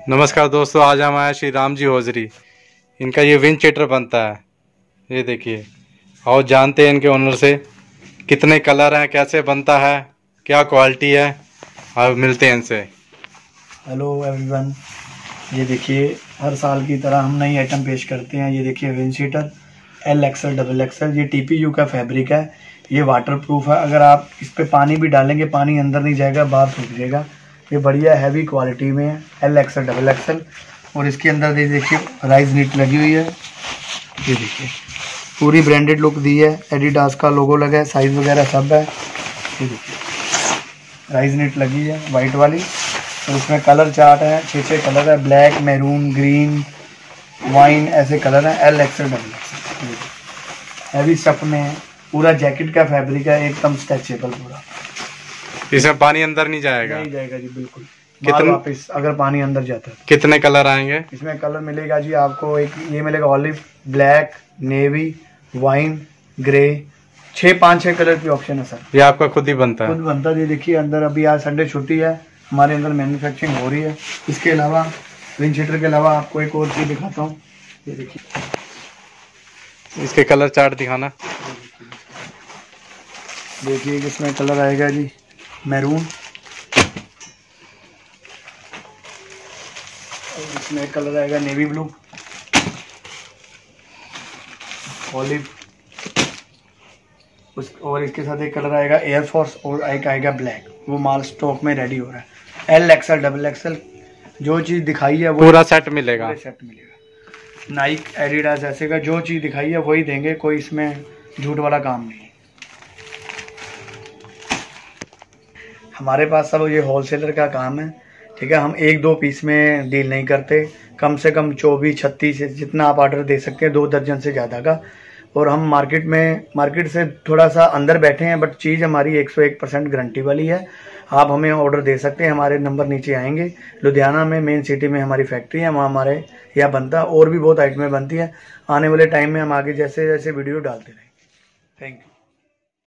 नमस्कार दोस्तों, आज हम आए श्री राम जी हौजरी। इनका ये विंड चीटर बनता है, ये देखिए। और जानते हैं इनके ओनर से कितने कलर हैं, कैसे बनता है, क्या क्वालिटी है, और मिलते हैं इनसे। हेलो एवरीवन, ये देखिए हर साल की तरह हम नई आइटम पेश करते हैं। ये देखिए विंड चीटर LXL XXL, ये TPU का फैब्रिक है। ये वाटर प्रूफ है, अगर आप इस पे पानी भी डालेंगे पानी अंदर नहीं जाएगा, बाहर सूख जाएगा। ये बढ़िया हैवी क्वालिटी में है, LXL XXL। और इसके अंदर देखिए राइज नीट लगी हुई है। ये देखिए पूरी ब्रांडेड लुक दी है, एडिडास का लोगो लगा है, साइज वगैरह सब है। ये देखिए राइज नीट लगी है वाइट वाली। तो उसमें कलर चार्ट है, 6 कलर है, ब्लैक, मैरून, ग्रीन, वाइन, ऐसे कलर हैं। LXL XXL हैवी स्टफ में है, पूरा जैकेट का फैब्रिक है, एकदम स्ट्रेचेबल पूरा। इसमें पानी अंदर नहीं जाएगा? नहीं जाएगा जी, बिल्कुल। कितने वापस अगर पानी अंदर जाता है। कितने कलर आएंगे इसमें? कलर मिलेगा जी आपको, एक ये मिलेगा olive, black, navy, wine, grey, 5-6 colour की ऑप्शन है सर। ये आपका खुद ही बनता है? खुद बनता है। ये देखिए अंदर अभी आज संडे छुट्टी है, हमारे अंदर मैन्युफैक्चरिंग हो रही है। इसके अलावा विंड चीटर के अलावा आपको एक और चीज़ दिखाता हूँ। ये देखिए इसके कलर चार्ट दिखाना। देखिए इसमें कलर आएगा जी मैरून, इसमें कलर आएगा नेवी ब्लू, ऑलिव, और इसके साथ एक कलर आएगा एयरफोर्स, और एक आएगा ब्लैक। वो माल स्टॉक में रेडी हो रहा है। LXL XXL जो चीज़ दिखाई है वो पूरा सेट मिलेगा। पूरा सेट मिलेगा। नाइक, एडिडास ऐसे का जो चीज़ दिखाई है वही देंगे, कोई इसमें झूठ वाला काम नहीं है। हमारे पास सब ये होलसेलर का काम है, ठीक है। हम 1-2 पीस में डील नहीं करते, कम से कम 24-36 जितना आप ऑर्डर दे सकते हैं, 2 दर्जन से ज़्यादा का। और हम मार्केट से थोड़ा सा अंदर बैठे हैं, बट चीज़ हमारी 101% गारंटी वाली है। आप हमें ऑर्डर दे सकते हैं, हमारे नंबर नीचे आएंगे। लुधियाना में मेन सिटी में हमारी फैक्ट्री है, वहाँ हमारे यहाँ बनता है, और भी बहुत आइटमें बनती है। आने वाले टाइम में हम आगे जैसे जैसे वीडियो डालते रहेंगे। Thank you.